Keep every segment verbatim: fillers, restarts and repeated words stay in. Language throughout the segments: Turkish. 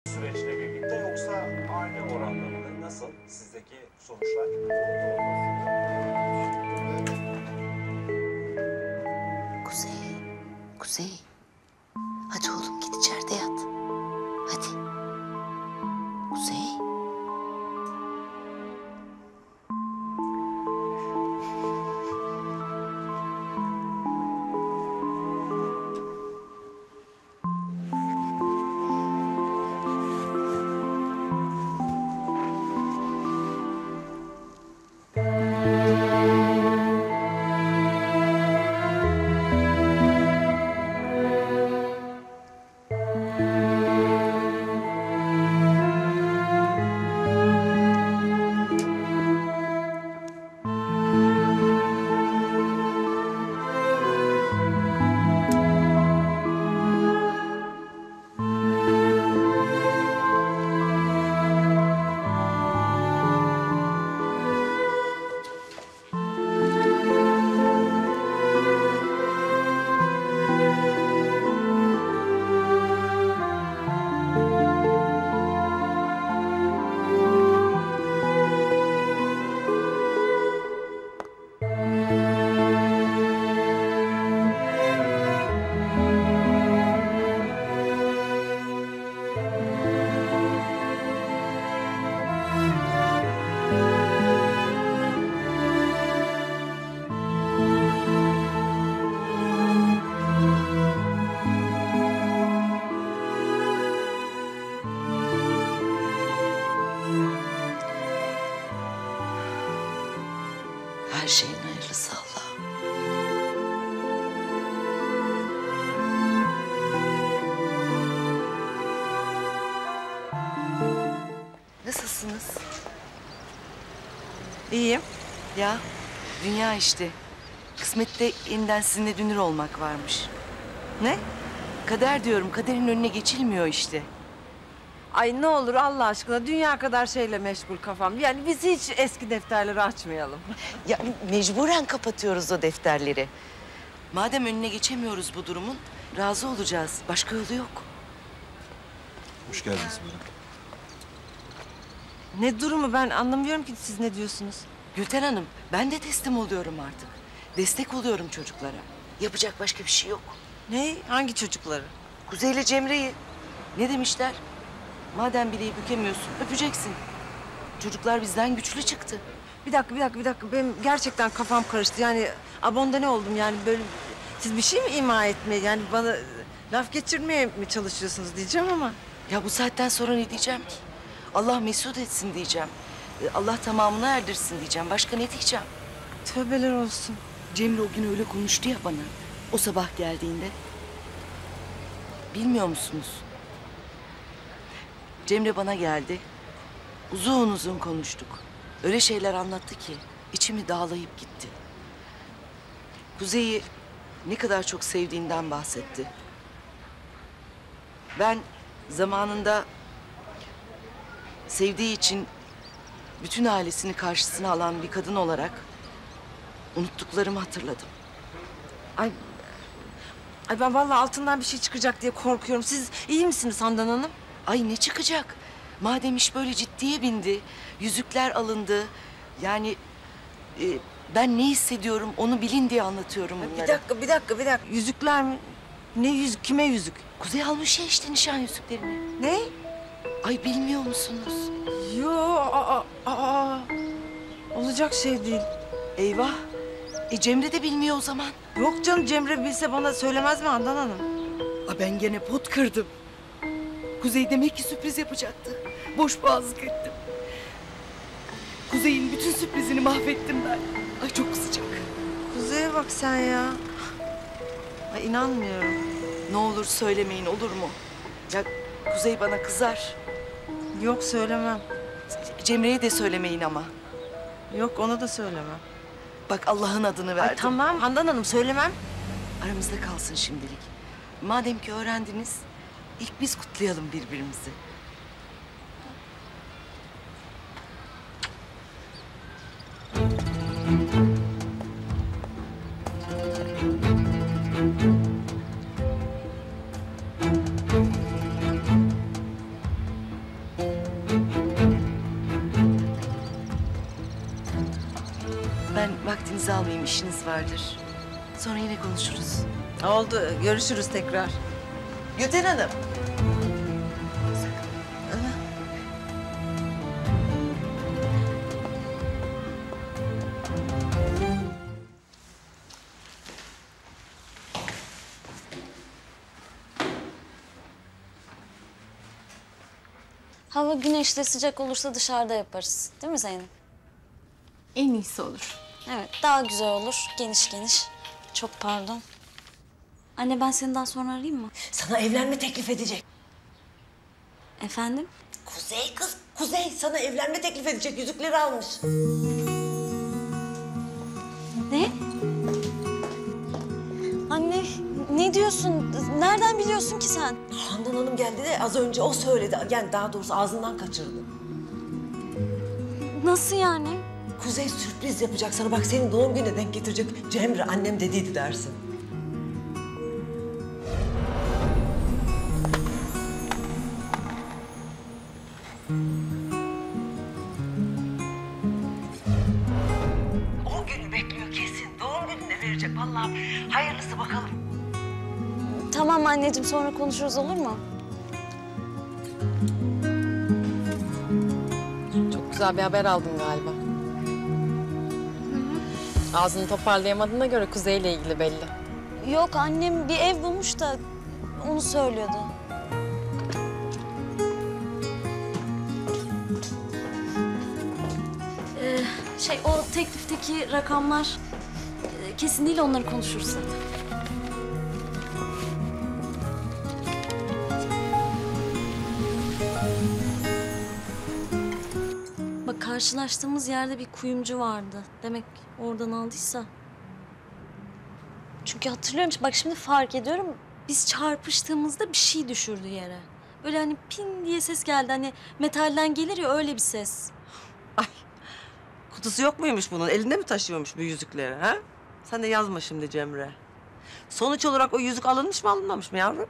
süreçle birlikte yoksa aynı oranda mı? Nasıl sizdeki sonuçlar? Kuzey, Kuzey. Hadi oğlum git içeride yat. Hadi. Kuzey. Her şeyin hayırlısı Allah'ım. Nasılsınız? İyiyim. Ya dünya işte. Kısmette yeniden sizinle dünür olmak varmış. Ne? Kader diyorum, kaderin önüne geçilmiyor işte. Ay ne olur Allah aşkına dünya kadar şeyle meşgul kafam. Yani biz hiç eski defterleri açmayalım. Ya mecburen kapatıyoruz o defterleri. Madem önüne geçemiyoruz bu durumun, razı olacağız. Başka yolu yok. Hoş geldiniz Meral. Ne durumu ben anlamıyorum ki siz ne diyorsunuz? Gülten Hanım, ben de teslim oluyorum artık. Destek oluyorum çocuklara. Yapacak başka bir şey yok. Ne? Hangi çocukları? Kuzey ile Cemre'yi. Ne demişler? Madem bileği bükemiyorsun, öpeceksin. Çocuklar bizden güçlü çıktı. Bir dakika, bir dakika, bir dakika. Benim gerçekten kafam karıştı. Yani abonda ne oldum yani böyle... Siz bir şey mi ima etmeye, yani bana laf geçirmeye mi çalışıyorsunuz diyeceğim ama... Ya bu saatten sonra ne diyeceğim ki? Allah mesut etsin diyeceğim. Allah tamamını erdirsin diyeceğim. Başka ne diyeceğim? Tövbeler olsun. Cemre o gün öyle konuştu ya bana. O sabah geldiğinde. Bilmiyor musunuz? Cemre bana geldi. Uzun uzun konuştuk. Öyle şeyler anlattı ki içimi dağlayıp gitti. Kuzey'i ne kadar çok sevdiğinden bahsetti. Ben zamanında sevdiği için bütün ailesini karşısına alan bir kadın olarak unuttuklarımı hatırladım. Ay, ay ben vallahi altından bir şey çıkacak diye korkuyorum. Siz iyi misiniz Handan Hanım? Ay ne çıkacak? Madem iş böyle ciddiye bindi, yüzükler alındı. Yani e, ben ne hissediyorum onu bilin diye anlatıyorum bunları. Bir dakika, bir dakika, bir dakika. Yüzükler mi? Ne yüzük? Kime yüzük? Kuzey almış ya işte nişan yüzüklerini. Ne? Ay bilmiyor musunuz? Yo, aa, aa. Olacak şey değil. Eyvah. E Cemre de bilmiyor o zaman. Yok canım, Cemre bilse bana söylemez mi Handan Hanım? Aa, ben gene pot kırdım. Kuzey demek ki sürpriz yapacaktı. Boş boğazlık ettim. Kuzey'in bütün sürprizini mahvettim ben. Ay çok sıcak. Kuzey'e bak sen ya. Ay inanmıyorum. Ne olur söylemeyin olur mu? Ya Kuzey bana kızar. Yok söylemem. Cemre'ye de söylemeyin ama. Yok ona da söylemem. Bak Allah'ın adını verdim. Ay tamam Handan Hanım söylemem. Aramızda kalsın şimdilik. Madem ki öğrendiniz, ilk biz kutlayalım birbirimizi. ben vaktinizi almayayım, işiniz vardır. Sonra yine konuşuruz. Oldu. Görüşürüz tekrar. Gülten Hanım. Hava güneşli sıcak olursa dışarıda yaparız. Değil mi Zeynep? En iyisi olur. Evet, daha güzel olur. Geniş geniş. Çok pardon. Anne ben seni daha sonra arayayım mı? Sana evlenme teklif edecek. Efendim? Kuzey kız, Kuzey sana evlenme teklif edecek. Yüzükleri almış. Ne? Anne ne diyorsun? Nereden biliyorsun ki sen? Handan Hanım geldi de az önce o söyledi. Yani daha doğrusu ağzından kaçırdı. Nasıl yani? Kuzey sürpriz yapacak sana. Bak senin doğum gününe denk getirecek. Cemre annem dediydi dersin. O günü bekliyor kesin. Doğum gününe verecek vallahi. Hayırlısı bakalım. Tamam anneciğim sonra konuşuruz olur mu? Çok güzel bir haber aldın galiba. Ağzını toparlayamadığına göre Kuzey'le ilgili belli. Yok annem bir ev bulmuş da onu söylüyordu. Ee, şey o teklifteki rakamlar e, kesin değil onları konuşuruz zaten. Bak karşılaştığımız yerde bir kuyumcu vardı. Demek oradan aldıysa. Çünkü hatırlıyorum. Bak şimdi fark ediyorum. Biz çarpıştığımızda bir şey düşürdü yere. Böyle hani pin diye ses geldi. Hani metalden gelir ya öyle bir ses. Ay, kutusu yok muymuş bunun? Elinde mi taşıyormuş bu yüzükleri ha? Sen de yazma şimdi Cemre. Sonuç olarak o yüzük alınmış mı alınmamış mı yavrum?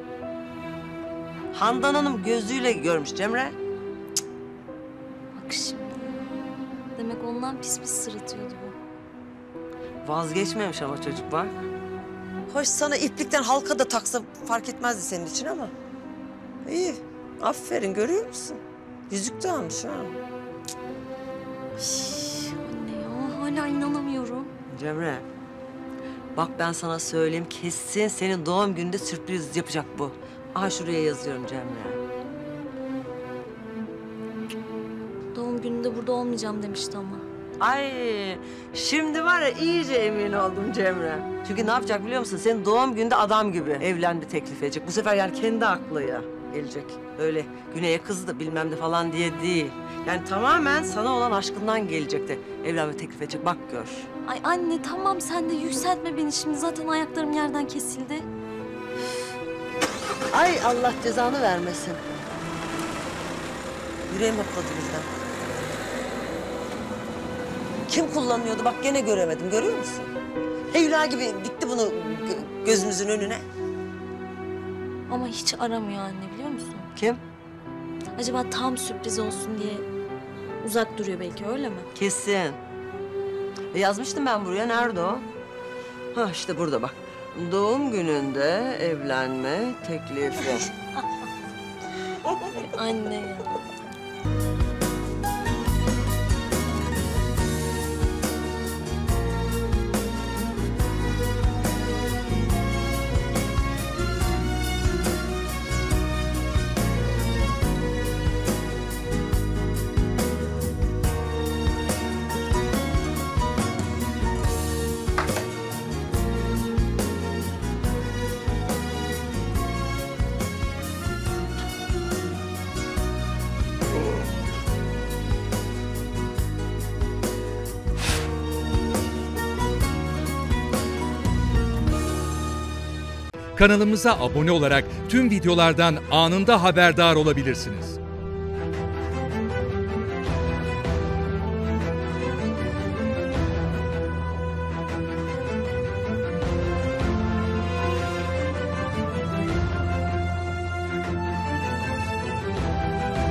Handan Hanım gözüyle görmüş Cemre. Bak şimdi. Demek ondan pis pis sırıtıyordu bu. Vazgeçmemiş ama çocuk bak. Hoş sana iplikten halka da taksa fark etmezdi senin için ama. İyi, aferin görüyor musun? Yüzük de almış ha. Üf, anne ya hala inanamıyorum. Cemre, bak ben sana söyleyeyim kesin senin doğum gününde sürpriz yapacak bu. Aha şuraya yazıyorum Cemre. Doğum gününde burada olmayacağım demişti ama. Ay şimdi var ya iyice emin oldum Cemre. Çünkü ne yapacak biliyor musun? Senin doğum günde adam gibi evlendi teklif edecek. Bu sefer yani kendi aklıyla gelecek. Öyle Güney'e kızdı bilmem ne falan diye değil. Yani tamamen sana olan aşkından gelecekti. Evlenme teklif edecek bak gör. Ay anne tamam sen de yükseltme beni şimdi. Zaten ayaklarım yerden kesildi. Ay Allah cezanı vermesin. Yüreğim hopladı birden. Kim kullanıyordu bak gene göremedim görüyor musun? Heyula gibi dikti bunu gö- gözümüzün önüne. Ama hiç aramıyor anne biliyor musun? Kim? Acaba tam sürpriz olsun diye uzak duruyor belki öyle mi? Kesin. E yazmıştım ben buraya. Nerede o? Ha işte burada bak. Doğum gününde evlenme teklifi. Ay, anne ya. Kanalımıza abone olarak tüm videolardan anında haberdar olabilirsiniz.